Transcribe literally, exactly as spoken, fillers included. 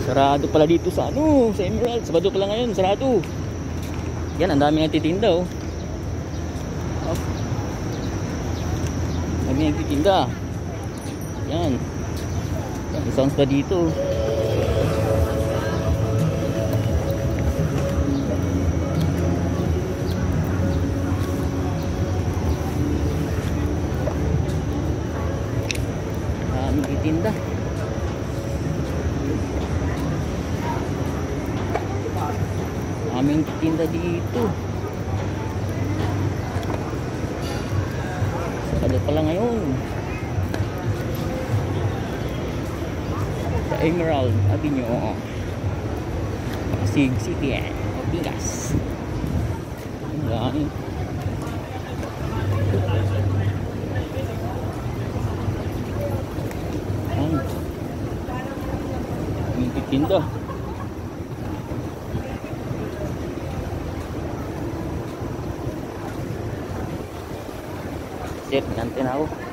Sarado pala dito sa ano, sa Emerald. Sabado pala ngayon, sarado. Yan, ang dami nagtitinda oh. Oh. Dami nagtitinda. Yan. Yan, sounds pa dito. Dami nagtitinda. Aming tinda dito. Sabado pala ngayon. Sa Emerald Avenue, Pasig City, Ortigas. Yan. Yan. Aming tinda. Sip, nanti na ako.